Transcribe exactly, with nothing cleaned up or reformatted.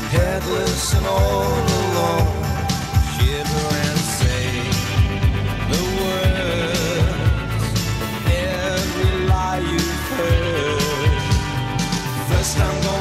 headless and all alone. Shiver and say the words of every lie you've heard. First I'm gonna